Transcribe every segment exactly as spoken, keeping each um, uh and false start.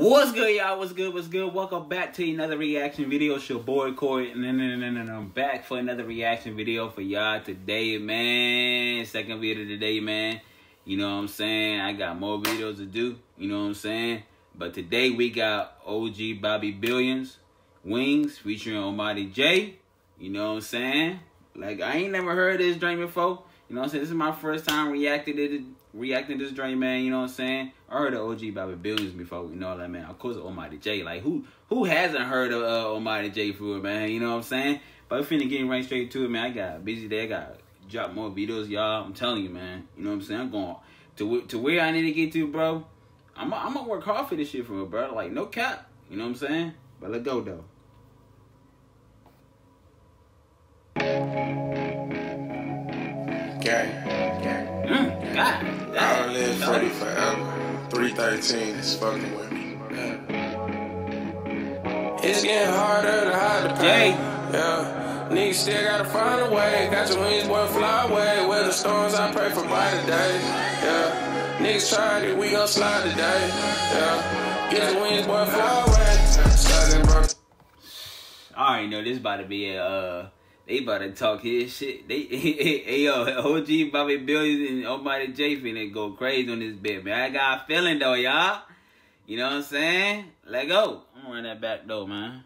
What's good, y'all? What's good? What's good? Welcome back to another reaction video. It's your boy Corey, and then and, and, and I'm back for another reaction video for y'all today, man. Second video today, man. You know what I'm saying? I got more videos to do. You know what I'm saying? But today we got O G Bobby Billions, Wings, featuring Almighty J. You know what I'm saying? Like, I ain't never heard this joint before. You know what I'm saying? This is my first time reacting to it, reacting to this joint, man. You know what I'm saying? I heard of O G Bobby Billions before. You know what I mean? Of course, Almighty J. Like, who who hasn't heard of uh, Almighty J for it, man? You know what I'm saying? But we're finna get right straight to it, man. I got a busy day. I got to drop more videos, y'all. I'm telling you, man. You know what I'm saying? I'm going to, to where I need to get to, bro. I'm, I'm going to work hard for this shit for it, bro. Like, no cap. You know what I'm saying? But let's go, though. Gang, gang. Mm, God. I'll live Freddie forever. three thirteen is fucking with me. Yeah. It's getting harder to hide the pain. Yeah. Niggas still gotta find a way. Got your wings, boy, fly away. With the storms, I pray for brighter days. Yeah. Niggas tried it, we gon' slide today. Yeah. Get your wings, boy, fly away. Sliding, bro. I already know this about to be a, uh, they about to talk his shit. They, hey, yo, O G Bobby Billions and Almighty J finna go crazy on this bit, man. I got a feeling, though, y'all. You know what I'm saying? Let go. I'm gonna run that back, though, man.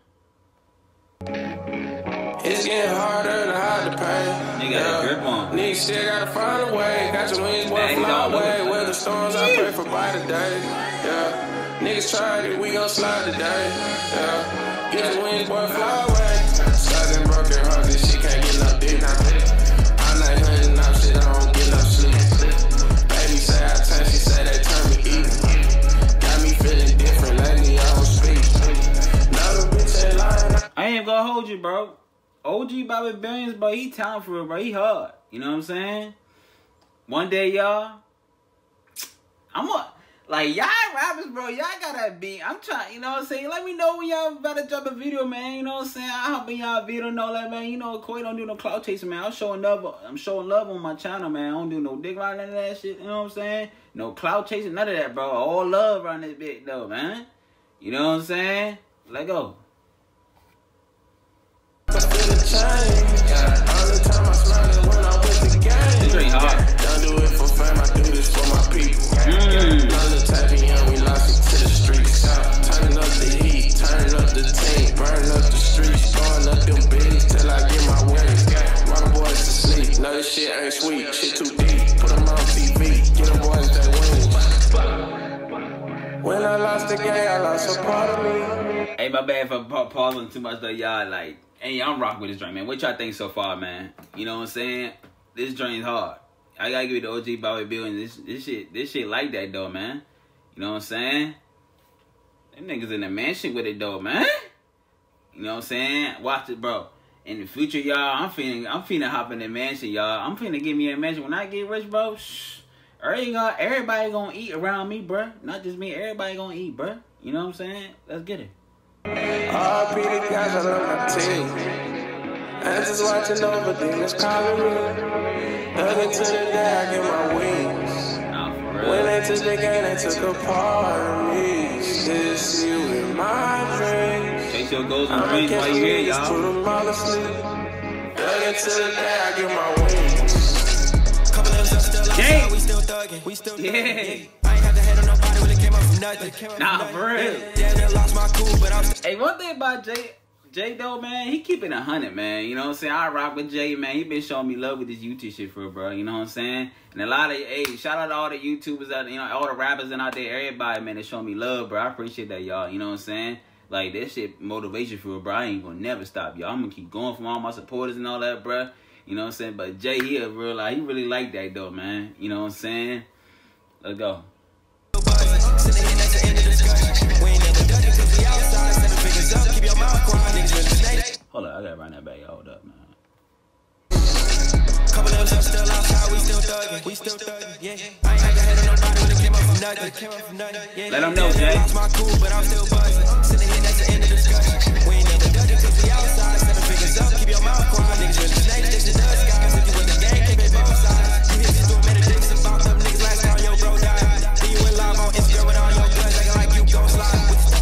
It's getting harder to hide the pain. Nigga got a grip on. Niggas still gotta find a way. Got your wings, boy, fly away. With the storms, I pray for brighter days. Yeah. Niggas tried it, we gon' slide today. Yeah. Get your wings, boy, fly away. Sliding broken heart, this shit can't get no dick. I'm not hunting up shit, I don't get no sleep. Baby say I turn, she say they turn me evil. Got me feeling different lately, I don't speak. Now the bitch ain't lying. I ain't gonna hold you, bro. O G Bobby Billions, bro, he talented for it, bro. He hard. You know what I'm saying? One day, y'all, I'm a, like, y'all rappers, bro, y'all got that beat. I'm trying, you know what I'm saying? Let me know when y'all about to drop a video, man. You know what I'm saying? I hope in y'all video know that, man. You know, Corey don't do no clout chasing, man. I'm showing love. I'm showing love on my channel, man. I don't do no dick riding, none of that shit. You know what I'm saying? No clout chasing, none of that, bro. All love around this bit, though, man. You know what I'm saying? Let go. This ain't hard. Don't do it for fame, I do this for my people. Mm. Another type of young, we lost it to the streets. Turning up the heat, turning up the team, burning up the streets, throwing up them bigs till I get my wings. Rock boys to sleep, no this shit ain't sweet, shit too deep. Put them on T V, get them boys that wings. When I lost the game, I lost a part of me. Hey, my bad for pa pausing too much though, y'all. Like, hey, I'm rocking with this joint, man. What y'all think so far, man? You know what I'm saying? This joint is hard. I gotta give it to O G Bobby Billions. This, this shit, this shit like that though, man. You know what I'm saying? Them niggas in the mansion with it though, man. You know what I'm saying? Watch it, bro. In the future, y'all, I'm finna, I'm finna hop in the mansion, y'all. I'm finna give me a mansion. When I get rich, bro, shh, everybody, everybody gonna eat around me, bro. Not just me. Everybody gonna eat, bro. You know what I'm saying? Let's get it. R P the guys, I love my team. I'm just watching over demons calling me. Nothing to the day I get my wings. Nah, for real. When they took the game, they took a part of me. This you in my dreams. Chase your goals and dreams while you here, y'all. Put them all asleep. Nothing to the day I get my wings. Couple of us still outside, we still thugging. We still yeah. I ain't got the head on nobody when it came up from nothing. Nah, for real. Yeah, lost my cool, but I'm Hey, one thing about Jay, Jay though, man, he keeping a hundred, man. You know what I'm saying? I rock with Jay, man. He been showing me love with this YouTube shit for, bro. You know what I'm saying? And a lot of, hey, shout out to all the YouTubers out, you know, all the rappers and out there, everybody, man, that show me love, bro. I appreciate that, y'all. You know what I'm saying? Like, that shit motivation for, bro. I ain't gonna never stop, y'all. I'm gonna keep going from all my supporters and all that, bro. You know what I'm saying? But Jay, he a real, like, he really like that, though, man. You know what I'm saying? Let's go. Hold up, I gotta run that back. Hold up, man. Couple of us still outside, we still thugging. We still thugging, yeah. I ain't got the head on nobody when it came up from nothing. Came up from nothing, yeah. Let them know, Jay. Lost my cool, but I'm still buzzing. Sitting here next to end of discussion. We ain't never done it cause we outside. Seven figures up, keep your mouth quiet. Niggas really snakes, this the dust guys. If you with the gang, keep it both sides. You hit me through meditation about them niggas last time your bro died. See you in live on Instagram with all your guns, acting like you gon' slide.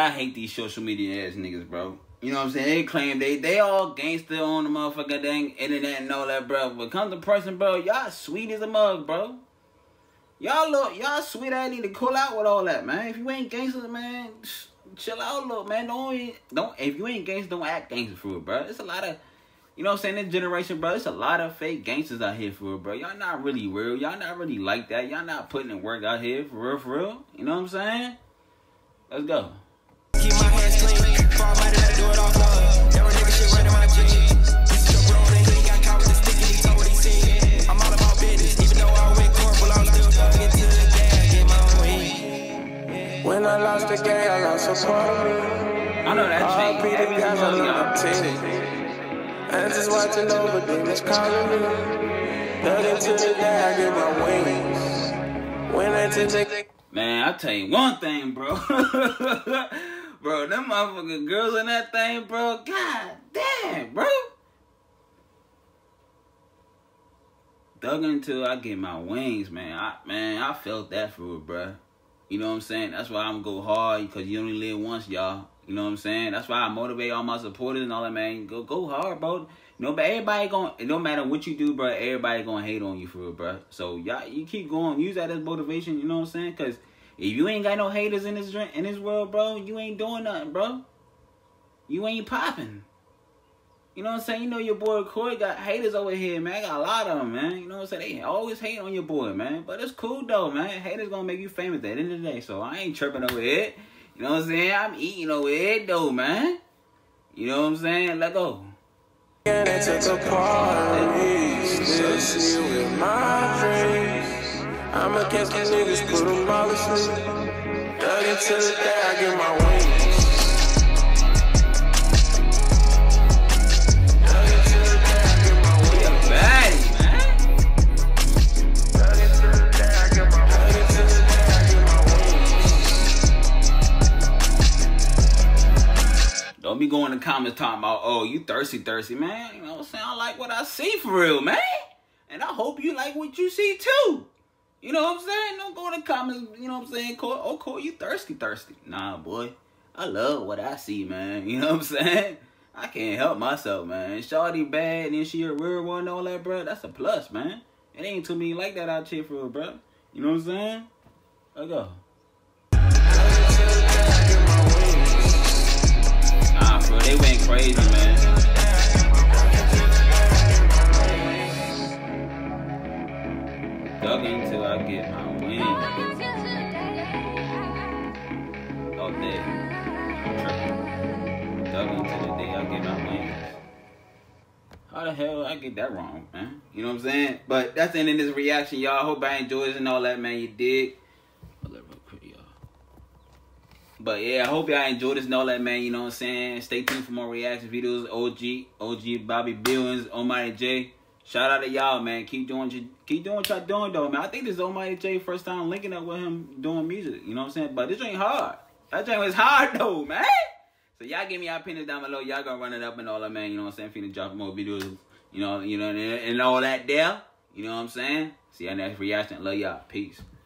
I hate these social media ass niggas, bro. You know what I'm saying? They claim they they all gangster on the motherfucking dang internet and all that, bro. But come to person, bro, y'all sweet as a mug, bro. Y'all look, y'all sweet. I need to cool out with all that, man. If you ain't gangster, man, chill out a little, man. Don't don't. If you ain't gangster, don't act gangster for it, bro. It's a lot of, you know what I'm saying, this generation, bro. It's a lot of fake gangsters out here for it, bro. Y'all not really real. Y'all not really like that. Y'all not putting in work out here for real, for real. You know what I'm saying? Let's go. Keep my hands clean. Fall might have do it all love. Never nigga shit right in my jeans. This is your bro, and he got caught with the stick and he told what he seen. I'm all about business. Even though I went corporal, I'm still thugging to the day I get my wings. When I lost the game, I lost a part of me. I know that All shit. Peter guys on the team. And just watching over demons calling me. Thugging to the day I get my wings. When I take Man, I tell you one thing, bro. Bro, them motherfucking girls in that thing, bro. God damn, bro. Dug until I get my wings, man. I, man, I felt that for it, bro. You know what I'm saying? That's why I'm going to go hard, because you only live once, y'all. You know what I'm saying? That's why I motivate all my supporters and all that, man. Go go hard, bro. You know, but everybody going, it don't matter what you do, bro. Everybody going to hate on you for it, bro. So, y'all, you keep going. Use that as motivation, you know what I'm saying? Because if you ain't got no haters in this in this world, bro, you ain't doing nothing, bro. You ain't popping. You know what I'm saying? You know your boy Corey got haters over here, man. I got a lot of them, man. You know what I'm saying? They always hate on your boy, man. But it's cool, though, man. Haters gonna make you famous at the end of the day. So I ain't tripping over it. You know what I'm saying? I'm eating over it, though, man. You know what I'm saying? Let go. and they took a part of me. Still see you in my dreams. I'ma catch these niggas, put them all to sleep. Dug into the day I get my wings. Dug into the day I get my wings. Baddie, man. Dug into the day I get my wings. Dug into the day I get my wings. Don't be going in the comments talking about, oh, you thirsty, thirsty, man. You know what I'm saying? I like what I see for real, man. And I hope you like what you see, too. You know what I'm saying? Don't go in the comments, you know what I'm saying? Cole, oh, Cole, you thirsty, thirsty. Nah, boy. I love what I see, man. You know what I'm saying? I can't help myself, man. Shawty bad and then she a real one and all that, bro. That's a plus, man. It ain't too many like that out here for real, bro. You know what I'm saying? Let's go. Nah, bro, they went crazy, man. Dug until I get my wings. Oh, there. I'm tripping. Dug until the day I get my wings. How the hell I get that wrong, man? You know what I'm saying? But that's the end of this reaction, y'all. Hope I enjoyed it and all that, man. You dig? Hold up real quick, y'all. But yeah, I hope y'all enjoyed this and all that, man. You know what I'm saying? Stay tuned for more reaction videos. O G, O G Bobby Billings, Almighty J. Shout out to y'all, man. Keep doing your, keep doing what y'all doing, though, man. I think this is Almighty J first time linking up with him doing music. You know what I'm saying? But this ain't hard. That joint was hard, though, man. So y'all give me your opinions down below. Y'all gonna run it up and all that, man. You know what I'm saying? Finna drop more videos. You know, you know, and all that there. You know what I'm saying? See y'all next reaction. Love y'all. Peace.